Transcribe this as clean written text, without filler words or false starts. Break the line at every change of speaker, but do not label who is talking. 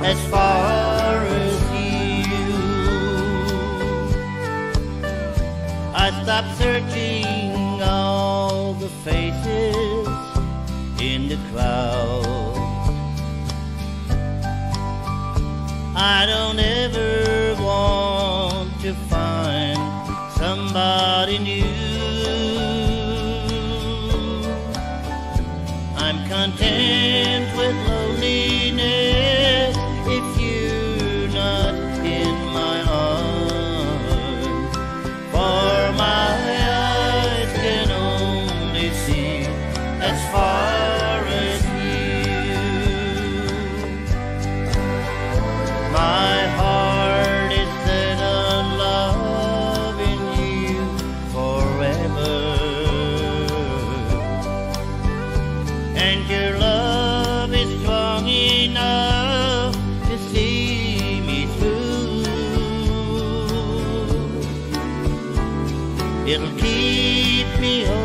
as far as you. I stopped searching all the faces in the crowd. I don't ever want to find somebody new. I'm content with loneliness if you're not in my arms. For my eyes can only see as far as you. My heart is set on loving you forever, and your love is strong enough to see me through. It'll keep me